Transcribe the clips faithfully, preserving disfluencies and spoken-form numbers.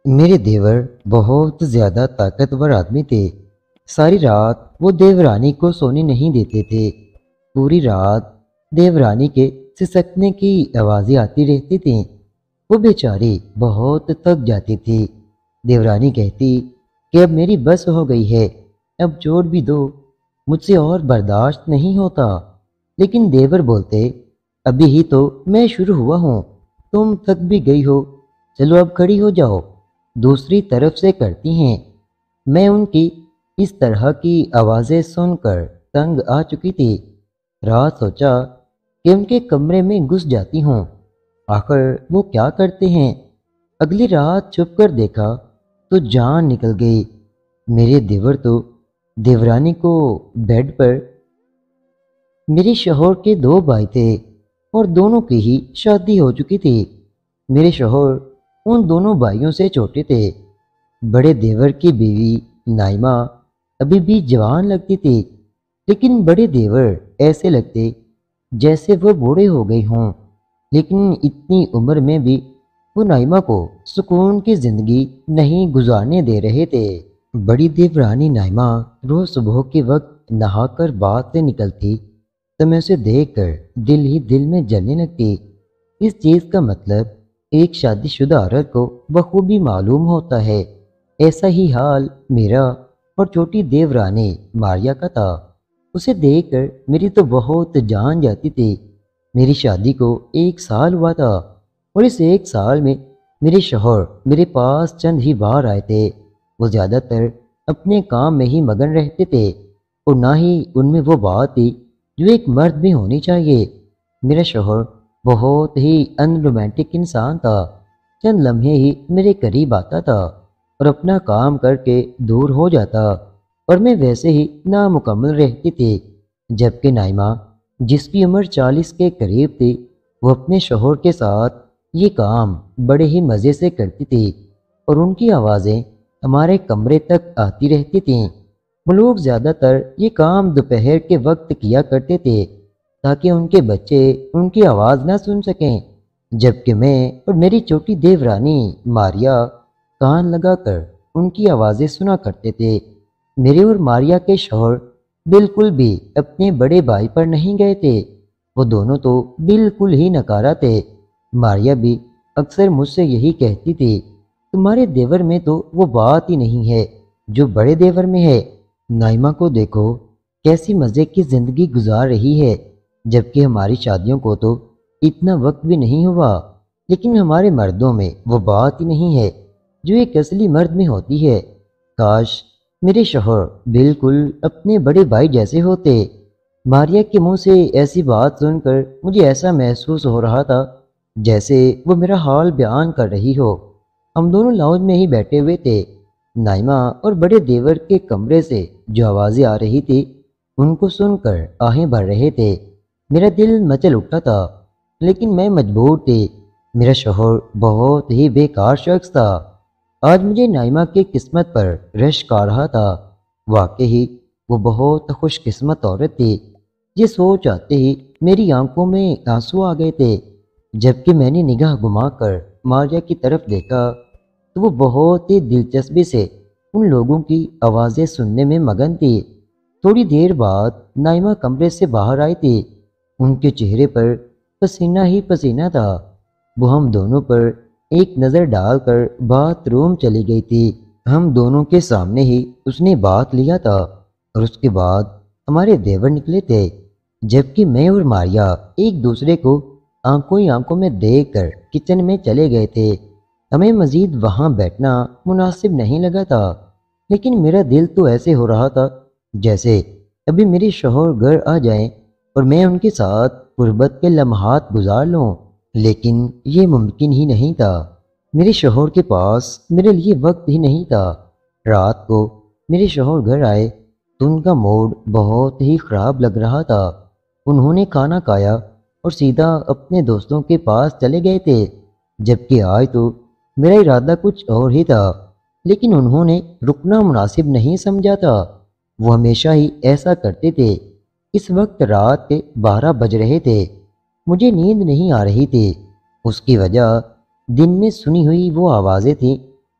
میرے دیور بہت زیادہ طاقتور آدمی تھے۔ ساری رات وہ دیورانی کو سونے نہیں دیتے تھے۔ پوری رات دیورانی کے سسکنے کی آوازیں آتی رہتی تھیں۔ وہ بیچاری بہت تھک جاتی تھی۔ دیورانی کہتی کہ اب میری بس ہو گئی ہے، اب چھوڑ بھی دو، مجھ سے اور برداشت نہیں ہوتا۔ لیکن دیور بولتے ابھی ہی تو میں شروع ہوا ہوں، تم تھک بھی گئی ہو، چلو اب کھڑی ہو جاؤ۔ دوسری طرف سے کرتی ہیں۔ میں ان کی اس طرح کی آوازیں سن کر تنگ آ چکی تھی۔ رات سوچا کہ ان کے کمرے میں گھس جاتی ہوں، آخر وہ کیا کرتے ہیں۔ اگلی رات چھپ کر دیکھا تو جان نکل گئی۔ میرے دیور تو دیورانی کو بیڈ پر، میرے شوہر کے دو بھائی تھے اور دونوں کی ہی شادی ہو چکی تھی۔ میرے شوہر ان دونوں بھائیوں سے چھوٹے تھے۔ بڑے دیور کی بیوی نائمہ ابھی بھی جوان لگتی تھی، لیکن بڑے دیور ایسے لگتے جیسے وہ بوڑھے ہو گئے ہوں۔ لیکن اتنی عمر میں بھی وہ نائمہ کو سکون کی زندگی نہیں گزارنے دے رہے تھے۔ بڑی دیورانی نائمہ روز صبح کے وقت نہا کر باتھ سے نکلتی تو میں اسے دیکھ کر دل ہی دل میں جلنے لگتی۔ اس چیز کا مطلب ایک شادی شدہ عورت کو بخوبی معلوم ہوتا ہے۔ ایسا ہی حال میرا اور چھوٹی دیورانی ماریا کا تھا۔ اسے دیکھ کر میری تو بہت جان جاتی تھی۔ میری شادی کو ایک سال ہوا تھا اور اس ایک سال میں میرے شوہر میرے پاس چند ہی بار آئے تھے۔ وہ زیادہ تر اپنے کام میں ہی مگن رہتے تھے اور نہ ہی ان میں وہ بات تھی جو ایک مرد میں ہونی چاہیے۔ میرا شوہر بہت ہی ان رومانٹک انسان تھا۔ چند لمحے ہی میرے قریب آتا تھا اور اپنا کام کر کے دور ہو جاتا اور میں ویسے ہی نامکمل رہتی تھی۔ جبکہ نائمہ جس کی عمر چالیس کے قریب تھی، وہ اپنے شوہر کے ساتھ یہ کام بڑے ہی مزے سے کرتی تھی اور ان کی آوازیں ہمارے کمرے تک آتی رہتی تھیں۔ وہ لوگ زیادہ تر یہ کام دوپہر کے وقت کیا کرتے تھے تاکہ ان کے بچے ان کی آواز نہ سن سکیں، جبکہ میں اور میری چھوٹی دیورانی ماریا کان لگا کر ان کی آوازیں سنا کرتے تھے۔ میرے اور ماریا کے شوہر بالکل بھی اپنے بڑے بھائی پر نہیں گئے تھے۔ وہ دونوں تو بالکل ہی نکارا تھے۔ ماریا بھی اکثر مجھ سے یہی کہتی تھی، تمہارے دیور میں تو وہ بات ہی نہیں ہے جو بڑے دیور میں ہے۔ نائمہ کو دیکھو کیسی مزے کی زندگی گزار رہی ہے، جبکہ ہماری شادیوں کو تو اتنا وقت بھی نہیں ہوا، لیکن ہمارے مردوں میں وہ بات ہی نہیں ہے جو ایک اصلی مرد میں ہوتی ہے۔ کاش میرے شوہر بالکل اپنے بڑے بھائی جیسے ہوتے۔ ماریا کے منہ سے ایسی بات سن کر مجھے ایسا محسوس ہو رہا تھا جیسے وہ میرا حال بیان کر رہی ہو۔ ہم دونوں لاؤنج میں ہی بیٹھے ہوئے تھے۔ نائمہ اور بڑے دیور کے کمرے سے جو آوازیں آ رہی تھی ان کو سن کر آہیں بھر رہے تھے۔ میرا دل مچل اٹھا تھا، لیکن میں مجبور تھی۔ میرا شوہر بہت ہی بیکار شخص تھا۔ آج مجھے نائمہ کی قسمت پر رشک آ رہا تھا۔ واقعی وہ بہت خوش قسمت عورت تھی۔ یہ سوچ آتے ہی میری آنکھوں میں آنسو آ گئے تھے۔ جبکہ میں نے نگاہ گھما کر ماریا کی طرف دیکھا تو وہ بہت ہی دلچسپی سے ان لوگوں کی آوازیں سننے میں مگن تھی۔ تھوڑی دیر بعد نائمہ کمرے سے باہر آئی تھی۔ ان کے چہرے پر پسینہ ہی پسینہ تھا۔ وہ ہم دونوں پر ایک نظر ڈال کر باتھ روم چلی گئی تھی۔ ہم دونوں کے سامنے ہی اس نے بات لیا تھا اور اس کے بعد ہمارے دیور نکلے تھے، جبکہ میں اور ماریا ایک دوسرے کو آنکھوں ہی آنکھوں میں دیکھ کر کچن میں چلے گئے تھے۔ ہمیں مزید وہاں بیٹھنا مناسب نہیں لگا تھا، لیکن میرا دل تو ایسے ہو رہا تھا جیسے ابھی میرے شوہر گھر آ جائیں اور میں ان کے ساتھ قربت کے لمحات گزار لوں، لیکن یہ ممکن ہی نہیں تھا۔ میرے شوہر کے پاس میرے لیے وقت ہی نہیں تھا۔ رات کو میرے شوہر گھر آئے تو ان کا موڈ بہت ہی خراب لگ رہا تھا۔ انہوں نے کھانا کھایا اور سیدھا اپنے دوستوں کے پاس چلے گئے تھے، جبکہ آج تو میرا ارادہ کچھ اور ہی تھا، لیکن انہوں نے رکنا مناسب نہیں سمجھا تھا۔ وہ ہمیشہ ہی ایسا کرتے تھے۔ اس وقت رات کے بارہ بج رہے تھے۔ مجھے نیند نہیں آ رہی تھی۔ اس کی وجہ دن میں سنی ہوئی وہ آوازیں تھیں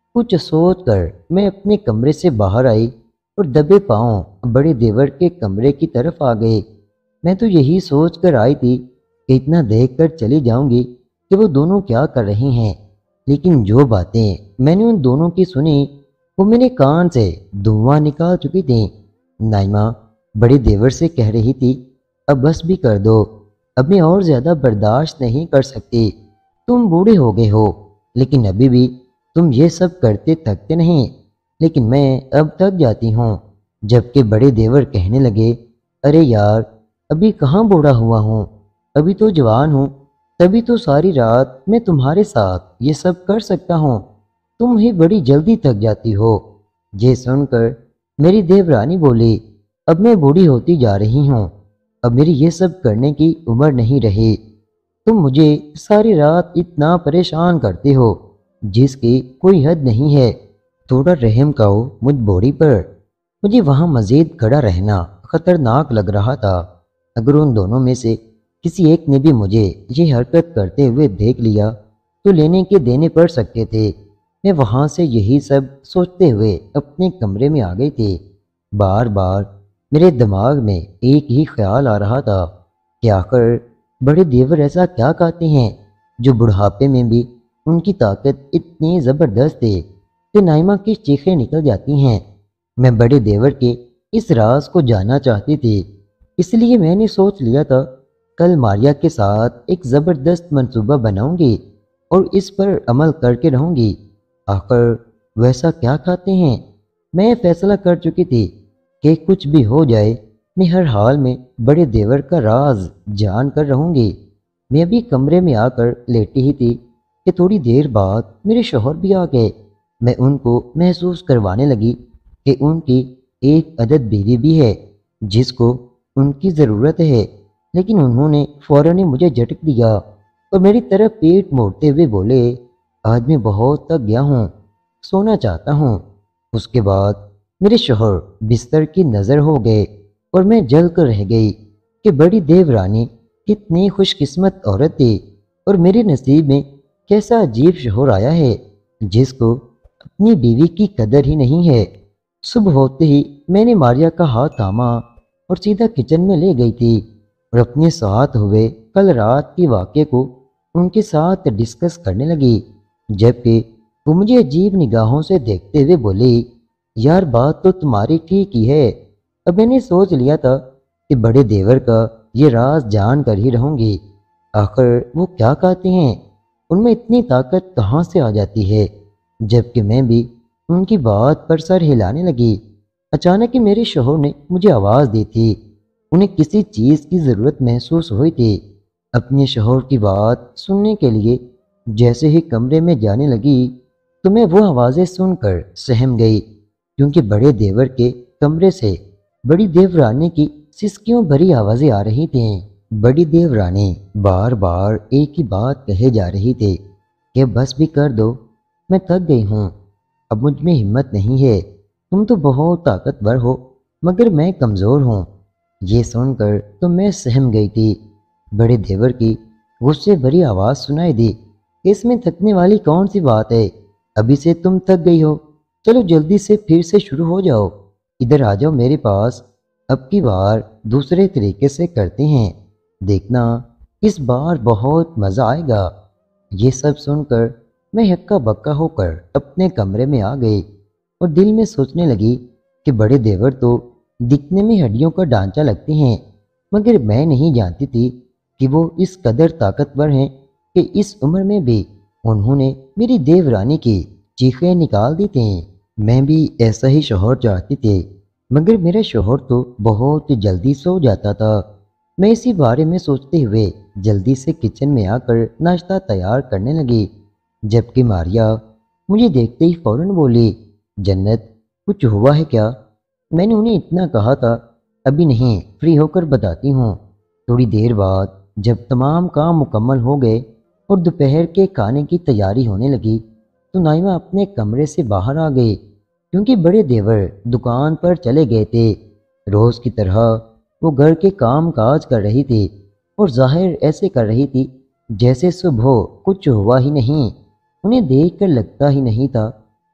कुछ सोच कर मैं अपने कमरे से बाहर आई और दबे पांव बड़े देवर के कमरे की तरफ आ गए। मैं तो यही सोच कर आई थी कि इतना देख कर चली जाऊंगी कि वो दोनों क्या कर रहे हैं, लेकिन जो बातें मैंने उन दोनों की सुनी वो मेरे कान से धुआं निकाल चुकी थी। नाइमा बड़े देवर से कह रही थी, अब बस भी कर दो, अब मैं और ज्यादा बर्दाश्त नहीं कर सकती। तुम बूढ़े हो गए हो, लेकिन अभी भी तुम ये सब करते थकते नहीं, लेकिन मैं अब थक जाती हूँ। जबकि बड़े देवर कहने लगे, अरे यार, अभी कहाँ बूढ़ा हुआ हूँ, अभी तो जवान हूँ, तभी तो सारी रात मैं तुम्हारे साथ ये सब कर सकता हूँ, तुम ही बड़ी जल्दी थक जाती हो। ये सुनकर मेरी देवरानी बोली, अब मैं बूढ़ी होती जा रही हूँ, अब मेरी ये सब करने की उम्र नहीं रही। तुम मुझे सारी रात इतना परेशान करते हो जिसकी कोई हद नहीं है। थोड़ा रहम करो मुझ बूढ़ी पर। मुझे वहां मजीद खड़ा रहना खतरनाक लग रहा था। अगर उन दोनों में से किसी एक ने भी मुझे ये हरकत करते हुए देख लिया तो लेने के देने पड़ सकते थे। मैं वहां से यही सब सोचते हुए अपने कमरे में आ गई थी। बार बार मेरे दिमाग में एक ही ख्याल आ रहा था कि आखिर बड़े देवर ऐसा क्या कहते हैं जो बुढ़ापे में भी उनकी ताकत इतनी ज़बरदस्त है कि नाइमा की चीखें निकल जाती हैं। मैं बड़े देवर के इस राज को जानना चाहती थी, इसलिए मैंने सोच लिया था कल मारिया के साथ एक ज़बरदस्त मंसूबा बनाऊंगी और इस पर अमल करके रहूंगी। आखिर वैसा क्या खाते हैं? मैं फैसला कर चुकी थी कि कुछ भी हो जाए मैं हर हाल में बड़े देवर का राज जान कर रहूंगी। मैं अभी कमरे में आकर लेटी ही थी कि थोड़ी देर बाद मेरे शौहर भी आ गए। मैं उनको महसूस करवाने लगी कि उनकी एक अदद बीवी भी है जिसको उनकी ज़रूरत है, लेकिन उन्होंने फौरन ही मुझे झटक दिया और मेरी तरफ पेट मोड़ते हुए बोले, आज मैं बहुत थक गया हूँ, सोना चाहता हूँ। उसके बाद मेरे शौहर बिस्तर की नज़र हो गए और मैं जल कर रह गई कि बड़ी देवरानी कितनी खुशकिस्मत औरत थी और मेरे नसीब में कैसा अजीब शौहर आया है जिसको अपनी बीवी की कदर ही नहीं है। सुबह होते ही मैंने मारिया का हाथ थामा और सीधा किचन में ले गई थी और अपने साथ हुए कल रात के वाक़े को उनके साथ डिस्कस करने लगी। जबकि वो मुझे अजीब निगाहों से देखते हुए बोली, यार बात तो तुम्हारी ठीक ही है, अब मैंने सोच लिया था कि बड़े देवर का ये राज जान कर ही रहूंगी। आखिर वो क्या कहते हैं, उनमें इतनी ताकत कहाँ से आ जाती है? जबकि मैं भी उनकी बात पर सर हिलाने लगी। अचानक ही मेरे शौहर ने मुझे आवाज़ दी थी। उन्हें किसी चीज़ की ज़रूरत महसूस हुई थी। अपने शौहर की बात सुनने के लिए जैसे ही कमरे में जाने लगी तो मैं वो आवाज़ें सुनकर सहम गई, क्योंकि बड़े देवर के कमरे से बड़ी देवरानी की सिसकियों भरी आवाज़ें आ रही थीं। बड़ी देवरानी बार बार एक ही बात कहे जा रही थी कि बस भी कर दो, मैं थक गई हूँ, अब मुझ में हिम्मत नहीं है, तुम तो बहुत ताकतवर हो मगर मैं कमज़ोर हूँ। ये सुनकर तो मैं सहम गई थी। बड़े देवर की गुस्से भरी आवाज़ सुनाई दी, इसमें थकने वाली कौन सी बात है, अभी से तुम थक गई हो, चलो जल्दी से फिर से शुरू हो जाओ, इधर आ जाओ मेरे पास, अब की बार दूसरे तरीके से करते हैं, देखना इस बार बहुत मज़ा आएगा। ये सब सुनकर मैं हक्का बक्का होकर अपने कमरे में आ गई और दिल में सोचने लगी कि बड़े देवर तो दिखने में हड्डियों का ढांचा लगते हैं, मगर मैं नहीं जानती थी कि वो इस कदर ताकतवर हैं कि इस उम्र में भी उन्होंने मेरी देवरानी की चीखें निकाल दी थी। मैं भी ऐसा ही शौहर चाहती थी, मगर मेरा शौहर तो बहुत जल्दी सो जाता था। मैं इसी बारे में सोचते हुए जल्दी से किचन में आकर नाश्ता तैयार करने लगी, जबकि मारिया मुझे देखते ही फौरन बोली, जन्नत कुछ हुआ है क्या? मैंने उन्हें इतना कहा था, अभी नहीं, फ्री होकर बताती हूँ। थोड़ी देर बाद जब तमाम काम मुकम्मल हो गए और दोपहर के खाने की तैयारी होने लगी तो नाइमा अपने कमरे से बाहर आ गई, क्योंकि बड़े देवर दुकान पर चले गए थे। रोज़ की तरह वो घर के काम काज कर रही थी और जाहिर ऐसे कर रही थी जैसे सुबह कुछ हुआ ही नहीं। उन्हें देखकर लगता ही नहीं था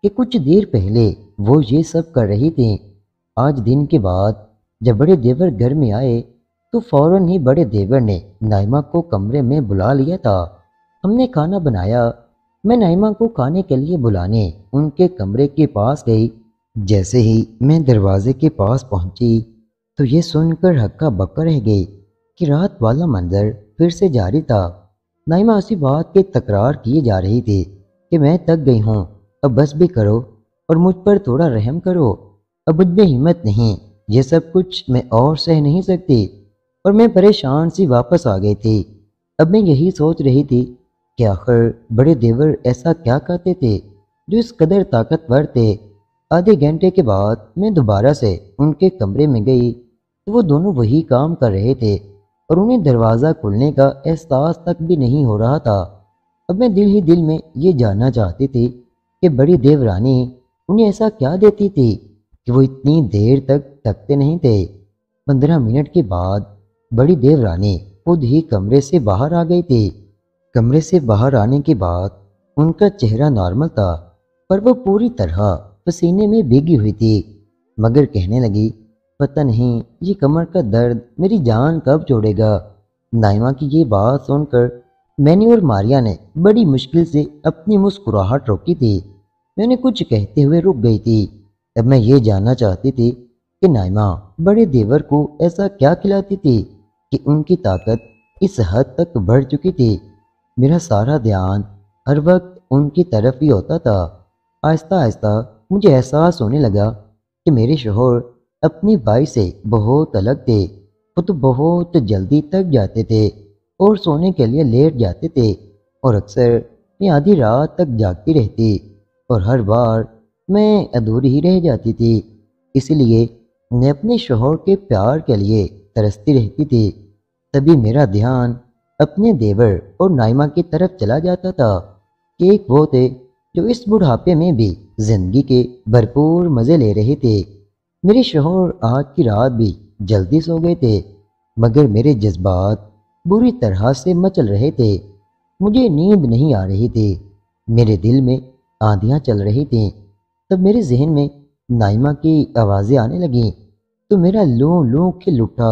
کہ کچھ دیر پہلے وہ یہ سب کر رہی تھیں۔ آج دن کے بعد جب بڑے دیور گھر میں آئے تو فوراً ہی بڑے دیور نے نائمہ کو کمرے میں بلا لیا تھا۔ ہم نے کھانا بنایا۔ میں نائمہ کو کھانے کے لیے بلانے ان کے کمرے کے پاس گئی۔ جیسے ہی میں دروازے کے پاس پہنچی تو یہ سن کر ہکا بکا رہ گئی کہ رات والا منظر پھر سے جاری تھا۔ نائمہ اسی بات کے تکرار کیے جا رہی تھی کہ میں تک گئی ہوں، اب بس بھی کرو اور مجھ پر تھوڑا رحم کرو، اب مجھ میں ہمت نہیں، یہ سب کچھ میں اور سہ نہیں سکتی۔ اور میں پریشان سی واپس آ گئی تھی۔ اب میں یہی سوچ رہی تھی کہ آخر بڑے دیور ایسا کیا کہتے تھے جو اس قدر طاقتور تھے۔ آدھے گھنٹے کے بعد میں دوبارہ سے ان کے کمرے میں گئی تو وہ دونوں وہی کام کر رہے تھے اور انہیں دروازہ کھلنے کا احساس تک بھی نہیں ہو رہا تھا۔ اب میں دل ہی دل میں یہ جاننا چاہتی تھی کہ بڑی دیورانی انہیں ایسا کیا دیتی تھی کہ وہ اتنی دیر تک تھکتے نہیں تھے۔ پندرہ منٹ کے بعد بڑی دیورانی خود ہی کمرے سے باہر آ گئی تھی۔ کمرے سے باہر آنے کے بعد ان کا چہرہ نارمل تھا پر وہ پوری طرح پسینے میں بھیگی ہوئی تھی، مگر کہنے لگی پتہ نہیں یہ کمر کا درد میری جان کب چھوڑے گا۔ نائمہ کی یہ بات سن کر میں نے اور ماریا نے بڑی مشکل سے اپنی مسکراہٹ روکی تھی۔ میں نے کچھ کہتے ہوئے رک گئی تھی۔ اب میں یہ جاننا چاہتی تھی کہ نائمہ بڑے دیور کو ایسا کیا کھلاتی تھی کہ ان کی طاقت اس حد تک بڑھ چکی تھی۔ میرا سارا دھیان ہر وقت ان کی طرف ہی ہوتا تھا۔ آہستہ آہستہ مجھے احساس ہونے لگا کہ میرے شوہر اپنی بائی سے بہت الگ تھے۔ وہ تو بہت جلدی تک جاتے تھے اور سونے کے لیے لیٹ جاتے تھے اور اکثر میں آدھی رات تک جاگتی رہتی اور ہر بار میں ادھوری ہی رہ جاتی تھی۔ اس لیے میں اپنے شوہر کے پیار کے لیے ترستی رہتی تھی۔ تبھی میرا دھیان اپنے دیور اور نائمہ کی طرف چلا جاتا تھا کہ ایک وہ تھے جو اس بڑھاپے میں بھی زندگی کے بھرپور مزے لے رہے تھے۔ میرے شوہر آج کی رات بھی جلدی سو گئے تھے، مگر میرے جذبات بری طرح سے مچل رہے تھے۔ مجھے نیند نہیں آ رہی تھی، میرے دل میں آندیاں چل رہی تھیں۔ تب میرے ذہن میں نائمہ کی آوازیں آنے لگیں تو میرا لوں لوں کھل اٹھا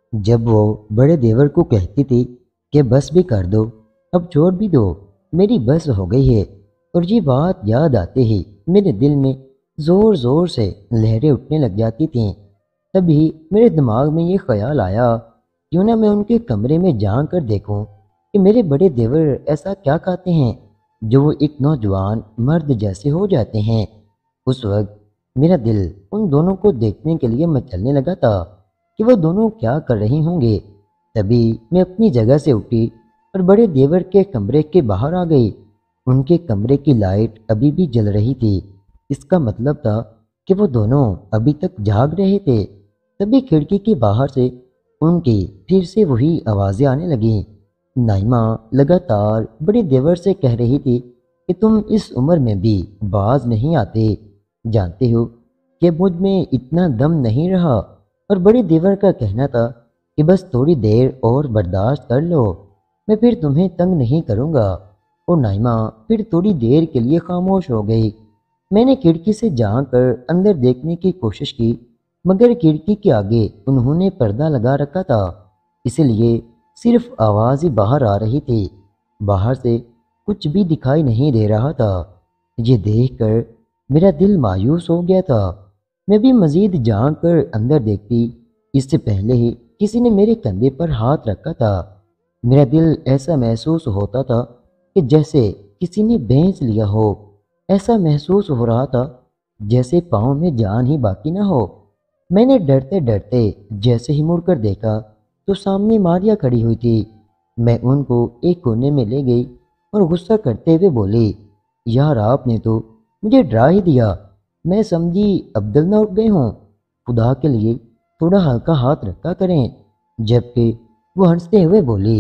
جب وہ بڑے دیور کو کہتی تھی کہ بس بھی کر دو، اب چھوڑ بھی دو، میری بس ہو گئی ہے۔ اور یہ بات یاد آتے ہی میرے دل میں زور زور سے لہریں اٹھنے لگ جاتی تھیں۔ تبھی میرے دماغ میں یہ خیال آیا کیوں نہ میں ان کے کمرے میں جا کر دیکھوں کہ میرے بڑے دیور ایسا کیا کھاتے ہیں جو وہ ایک نوجوان مرد جیسے ہو جاتے ہیں۔ اس وقت میرا دل ان دونوں کو دیکھنے کے لیے مچلنے لگا تھا کہ وہ دونوں کیا کر رہی ہوں گے۔ تبھی میں اپنی جگہ سے اٹھی اور بڑے دیور کے کمرے کے باہر آ گئی۔ ان کے کمرے کی لائٹ ابھی بھی جل رہی تھی، اس کا مطلب تھا کہ وہ دونوں ابھی تک جاگ رہے تھے۔ تبھی کھڑکی کے باہر سے ان کی پھر سے وہی آوازیں آنے لگیں۔ نائمہ لگاتار بڑے دیور سے کہہ رہی تھی کہ تم اس عمر میں بھی باز نہیں آتے، جانتے ہو کہ مجھ میں اتنا دم نہیں رہا۔ اور بڑے دیور کا کہنا تھا کہ بس تھوڑی دیر اور برداشت کر لو، میں پھر تمہیں تنگ نہیں کروں گا۔ اور نائمہ پھر تھوڑی دیر کے لیے خاموش ہو گئی۔ میں نے کھڑکی سے جا کر اندر دیکھنے کی کوشش کی، مگر کھڑکی کے آگے انہوں نے پردہ لگا رکھا تھا، اس لیے صرف آواز ہی باہر آ رہی تھی، باہر سے کچھ بھی دکھائی نہیں دے رہا تھا۔ یہ دیکھ کر میرا دل مایوس ہو گیا تھا۔ میں بھی مزید جا کر اندر دیکھتی، اس سے پہلے ہی کسی نے میرے کندھے پر ہاتھ رکھا تھا۔ میرا دل ایسا محسوس ہوتا تھا کہ جیسے کسی نے بھینس لیا ہو، ایسا محسوس ہو رہا تھا جیسے پاؤں میں جان ہی باقی نہ ہو۔ میں نے ڈرتے ڈرتے جیسے ہی مڑ کر دیکھا تو سامنے ماریا کھڑی ہوئی تھی۔ میں ان کو ایک کونے میں لے گئی اور غصہ کرتے ہوئے بولی، یار آپ نے تو مجھے ڈرا ہی دیا، میں سمجھی عبدل نہ اٹھ گئے ہوں، خدا کے لیے تھوڑا ہلکا ہاتھ رکھا کریں۔ جبکہ وہ ہنستے ہوئے بولی،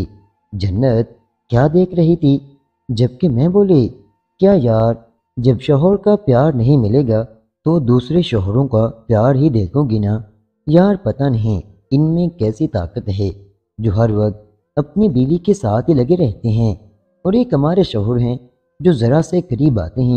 جنت کیا دیکھ رہی تھی؟ جبکہ میں بولی، کیا یار، جب شوہر کا پیار نہیں ملے گا تو دوسرے شوہروں کا پیار ہی دیکھو گی نا۔ یار پتہ نہیں ان میں کیسی طاقت ہے جو ہر وقت اپنی بیوی کے ساتھ ہی لگے رہتے ہیں، اور ایک ہمارے شوہر ہیں جو ذرا سے قریب آتے ہیں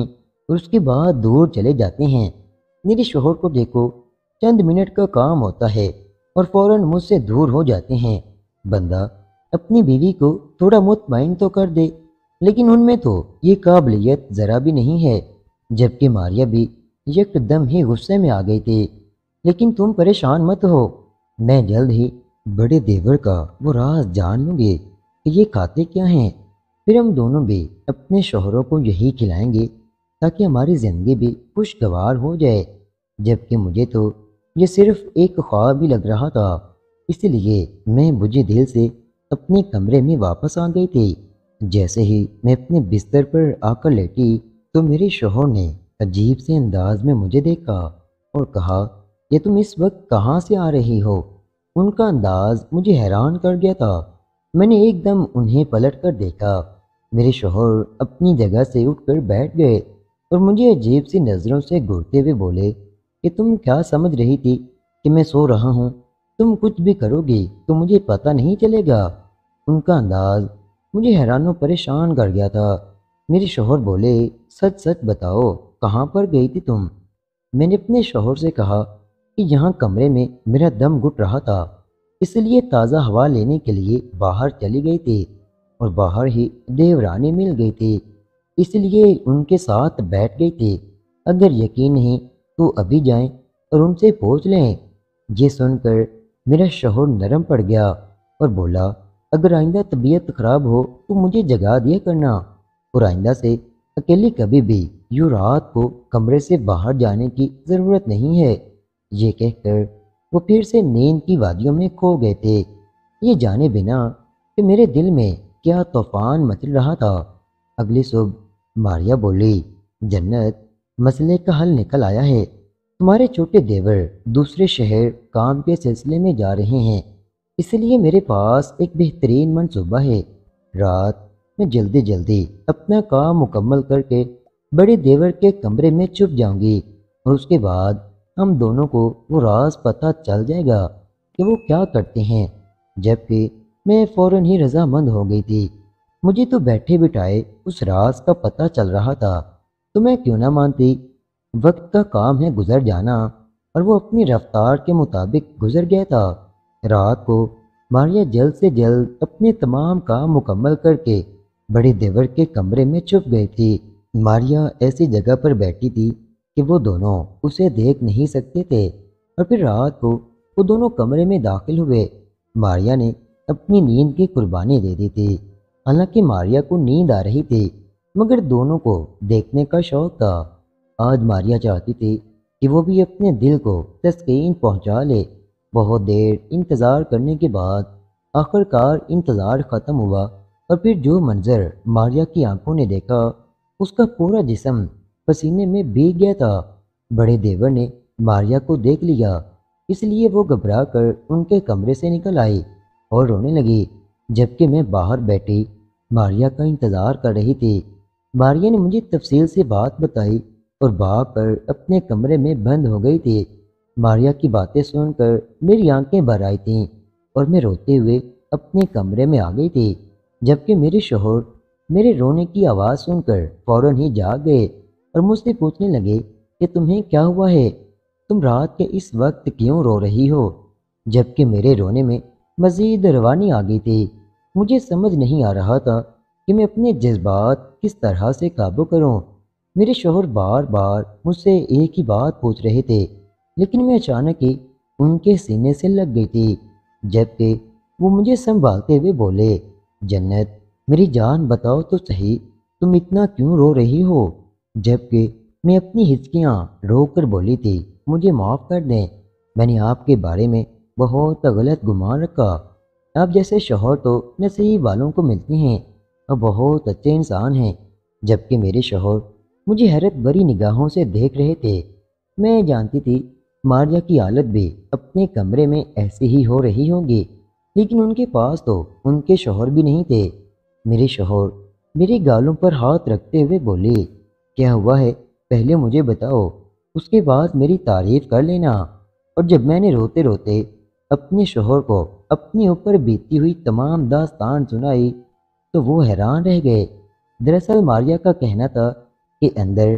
اور اس کے بعد دور چلے جاتے ہیں۔ میرے شوہر کو دیکھو، چند منٹ کا کام ہوتا ہے اور فوراً مجھ سے دور ہو جاتے ہیں۔ بندہ اپنی بیوی کو تھوڑا مطمئن تو کر دے، لیکن ان میں تو یہ قابلیت ذرا بھی نہیں ہے۔ جبکہ ماریا بھی یک دم ہی غصے میں آ گئی تھی۔ لیکن تم پریشان مت ہو، میں جلد ہی بڑے دیور کا وہ راز جان لوں گی کہ یہ کھاتے کیا ہیں، پھر ہم دونوں بھی اپنے شوہروں کو یہی کھلائیں گے تاکہ ہماری زندگی بھی خوشگوار ہو جائے۔ جبکہ مجھے تو یہ صرف ایک خواب ہی لگ رہا تھا، اس لیے میں بجھے دل سے اپنے کمرے میں واپس آ گئی تھی۔ جیسے ہی میں اپنے بستر پر آ کر لیٹی تو میرے شوہر نے عجیب سے انداز میں مجھے دیکھا اور کہا کہ تم اس وقت کہاں سے آ رہی ہو؟ ان کا انداز مجھے حیران کر گیا تھا۔ میں نے ایک دم انہیں پلٹ کر دیکھا۔ میرے شوہر اپنی جگہ سے اٹھ کر بیٹھ گئے اور مجھے عجیب سی نظروں سے گھورتے ہوئے بولے کہ تم کیا سمجھ رہی تھی کہ میں سو رہا ہوں؟ تم کچھ بھی کرو گی تو مجھے پتہ نہیں چلے گا۔ ان کا انداز مجھے حیران و پریشان کر گیا تھا۔ میرے شوہر بولے، سچ سچ بتاؤ، کہاں پر گئی تھی تم؟ میں نے اپنے شوہر سے کہا کہ یہاں کمرے میں میرا دم گھٹ رہا تھا، اس لیے تازہ ہوا لینے کے لیے باہر چلی گئی تھی اور باہر ہی دیورانی مل گئی تھی، اس لیے ان کے ساتھ بیٹھ گئی تھی۔ اگر یقین نہیں تو ابھی جائیں اور ان سے پوچھ لیں۔ یہ سن کر میرا شوہر نرم پڑ گیا اور بولا، اگر آئندہ طبیعت خراب ہو تو مجھے جگا دیا کرنا، اور آئندہ سے اکیلی کبھی بھی یوں رات کو کمرے سے باہر جانے کی ضرورت نہیں ہے۔ یہ کہہ کر وہ پھر سے نیند کی وادیوں میں کھو گئے تھے، یہ جانے بنا کہ میرے دل میں کیا طوفان مچل رہا تھا۔ اگلی صبح ماریا بولی، جنت، مسئلے کا حل نکل آیا ہے۔ تمہارے چھوٹے دیور دوسرے شہر کام کے سلسلے میں جا رہے ہیں، اس لیے میرے پاس ایک بہترین منصوبہ ہے۔ رات میں جلدی جلدی اپنا کام مکمل کر کے بڑے دیور کے کمرے میں چھپ جاؤں گی، اور اس کے بعد ہم دونوں کو وہ راز پتہ چل جائے گا کہ وہ کیا کرتے ہیں۔ جبکہ میں فوراً ہی رضامند ہو گئی تھی۔ مجھے تو بیٹھے بٹھائے اس راز کا پتہ چل رہا تھا، تو میں کیوں نہ مانتی؟ وقت کا کام ہے گزر جانا، اور وہ اپنی رفتار کے مطابق گزر گیا تھا۔ رات کو ماریا جلد سے جلد اپنے تمام کام مکمل کر کے بڑے دیور کے کمرے میں چھپ گئی تھی۔ ماریا ایسی جگہ پر بیٹھی تھی کہ وہ دونوں اسے دیکھ نہیں سکتے تھے، اور پھر رات کو وہ دونوں کمرے میں داخل ہوئے۔ ماریا نے اپنی نیند کی قربانی دے دی تھی۔ حالانکہ ماریا کو نیند آ رہی تھی، مگر دونوں کو دیکھنے کا شوق تھا۔ آج ماریا چاہتی تھی کہ وہ بھی اپنے دل کو تسکین پہنچا لے۔ بہت دیر انتظار کرنے کے بعد آخر کار انتظار ختم ہوا، اور پھر جو منظر ماریا کی آنکھوں نے دیکھا، اس کا پورا جسم پسینے میں بھیگ گیا تھا۔ بڑے دیور نے ماریا کو دیکھ لیا، اس لیے وہ گھبرا کر ان کے کمرے سے نکل آئی اور رونے لگی، جبکہ میں باہر بیٹھی ماریا کا انتظار کر رہی تھی۔ ماریا نے مجھے تفصیل سے بات بتائی اور بھاگ کر اپنے کمرے میں بند ہو گئی تھی۔ ماریا کی باتیں سن کر میری آنکھیں بھر آئی تھیں اور میں روتے ہوئے اپنے کمرے میں آ گئی تھی، جبکہ میرے شوہر میرے رونے کی آواز سن کر فوراً ہی جاگ گئے اور مجھ سے پوچھنے لگے کہ تمہیں کیا ہوا ہے؟ تم رات کے اس وقت کیوں رو رہی ہو؟ جبکہ میرے رونے میں مزید روانی آ گئی تھی۔ مجھے سمجھ نہیں آ رہا تھا کہ میں اپنے جذبات کس طرح سے قابو کروں۔ میرے شوہر بار بار مجھ سے ایک ہی بات پوچھ رہے تھے، لیکن میں اچانک ہی ان کے سینے سے لگ گئی تھی، جبکہ وہ مجھے سنبھالتے ہوئے بولے، جنت، میری جان بتاؤ تو صحیح، تم اتنا کیوں رو رہی ہو؟ جبکہ میں اپنی ہچکیاں روک کر بولی تھی، مجھے معاف کر دیں، میں نے آپ کے بارے میں بہت غلط گمان رکھا۔ آپ جیسے شوہر تو نصیب والوں کو ملتے ہیں اور بہت اچھے انسان ہیں۔ جبکہ میرے شوہر مجھے حیرت بری نگاہوں سے دیکھ رہے تھے۔ میں جانتی تھی ماریا کی حالت بھی اپنے کمرے میں ایسی ہی ہو رہی ہوگی، لیکن ان کے پاس تو ان کے شوہر بھی نہیں تھے۔ میرے شوہر میری گالوں پر ہاتھ رکھتے ہوئے بولے، کیا ہوا ہے پہلے مجھے بتاؤ، اس کے بعد میری تعریف کر لینا۔ اور جب میں نے روتے روتے اپنے شوہر کو اپنے اوپر بیتی ہوئی تمام داستان سنائی تو وہ حیران رہ گئے۔ دراصل ماریا کا کہنا تھا کہ اندر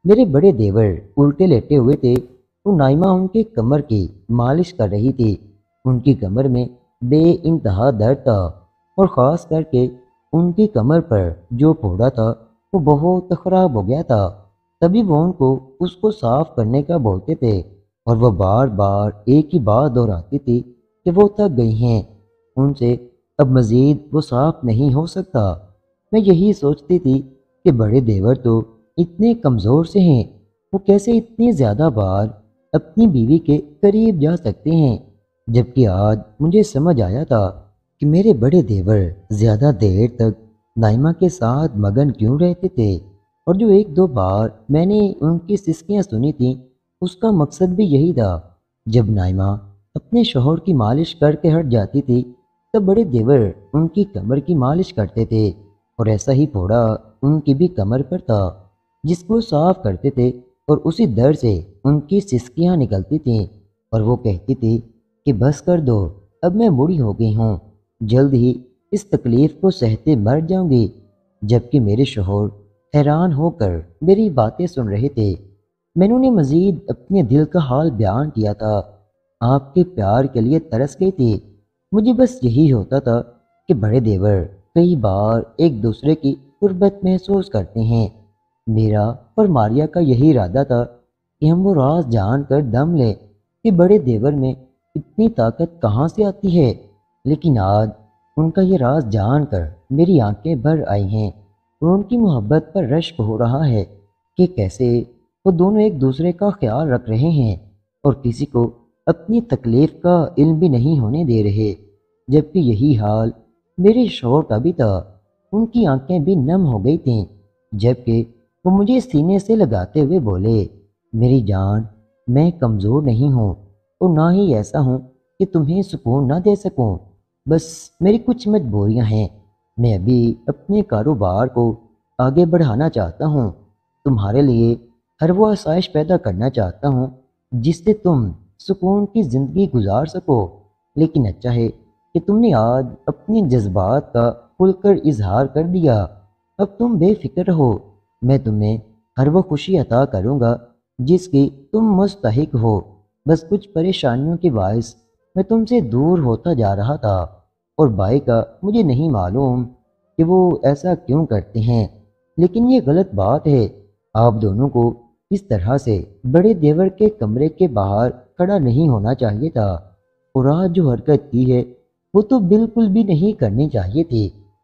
मेरे बड़े देवर उल्टे लेटे हुए थे। वो नाइमा उनके कमर की मालिश कर रही थी। उनकी कमर में बे इंतहा दर्द था और ख़ास करके उनकी कमर पर जो फोड़ा था वो बहुत ख़राब हो गया था। तभी वो उनको उसको साफ करने का बोलते थे और वो बार बार एक ही बात दोहराती थी कि वो थक गई हैं, उनसे अब मज़ीद वो साफ नहीं हो सकता। मैं यही सोचती थी कि बड़े देवर तो इतने कमज़ोर से हैं, वो कैसे इतनी ज़्यादा बार अपनी बीवी के करीब जा सकते हैं। जबकि आज मुझे समझ आया था कि मेरे बड़े देवर ज़्यादा देर तक नाइमा के साथ मगन क्यों रहते थे, और जो एक दो बार मैंने उनकी सिसकियाँ सुनी थीं उसका मकसद भी यही था। जब नाइमा अपने शोहर की मालिश करके हट जाती थी तब बड़े देवर उनकी कमर की मालिश करते थे और ऐसा ही फोड़ा उनकी भी कमर पर था जिसको साफ करते थे और उसी दर्द से उनकी सिसकियाँ निकलती थीं और वो कहती थी कि बस कर दो, अब मैं बूढ़ी हो गई हूँ, जल्द ही इस तकलीफ को सहते मर जाऊंगी। जबकि मेरे शोहर हैरान होकर मेरी बातें सुन रहे थे। मैंने उन्हें मजीद अपने दिल का हाल बयान किया था। आपके प्यार के लिए तरस गई थी। मुझे बस यही होता था कि बड़े देवर कई बार एक दूसरे की गुर्बत महसूस करते हैं। मेरा और मारिया का यही इरादा था कि हम वो राज जान कर दम लें कि बड़े देवर में इतनी ताकत कहाँ से आती है। लेकिन आज उनका ये राज जानकर मेरी आंखें भर आई हैं और उनकी मोहब्बत पर रश्क हो रहा है कि कैसे वो दोनों एक दूसरे का ख्याल रख रहे हैं और किसी को अपनी तकलीफ का इल्म भी नहीं होने दे रहे। जबकि यही हाल मेरे शौहर का भी था। उनकी आंखें भी नम हो गई थीं। जबकि वो मुझे सीने से लगाते हुए बोले, मेरी जान, मैं कमज़ोर नहीं हूँ और ना ही ऐसा हूँ कि तुम्हें सुकून ना दे सकूँ। बस मेरी कुछ मजबूरियाँ हैं। मैं अभी अपने कारोबार को आगे बढ़ाना चाहता हूँ। तुम्हारे लिए हर वो आसाइश पैदा करना चाहता हूँ जिससे तुम सुकून की ज़िंदगी गुजार सको। लेकिन अच्छा है कि तुमने आज अपने जज्बात का खुलकर इजहार कर दिया। अब तुम बेफिक्र हो। मैं तुम्हें हर वो खुशी अता करूँगा जिसकी तुम मुस्तहिक हो। बस कुछ परेशानियों के बायस मैं तुमसे दूर होता जा रहा था और भाई का मुझे नहीं मालूम कि वो ऐसा क्यों करते हैं, लेकिन ये गलत बात है। आप दोनों को इस तरह से बड़े देवर के कमरे के बाहर खड़ा नहीं होना चाहिए था और आज जो हरकत की है वो तो बिल्कुल भी नहीं करनी चाहिए थी।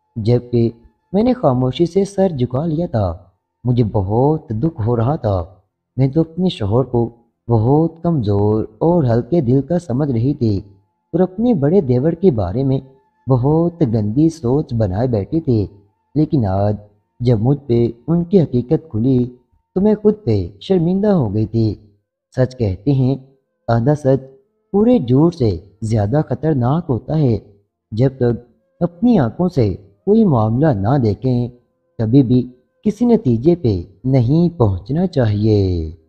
जबकि मैंने खामोशी से सर झुका लिया था। मुझे बहुत दुख हो रहा था। मैं तो अपने शोहर को बहुत कमज़ोर और हल्के दिल का समझ रही थी और अपने बड़े देवर के बारे में बहुत गंदी सोच बनाए बैठी थी। लेकिन आज जब मुझ पे उनकी हकीकत खुली तो मैं खुद पे शर्मिंदा हो गई थी। सच कहते हैं, आधा सच पूरे झूठ से ज़्यादा खतरनाक होता है। जब तक अपनी आंखों से कोई मामला ना देखें कभी भी किसी नतीजे पे नहीं पहुंचना चाहिए।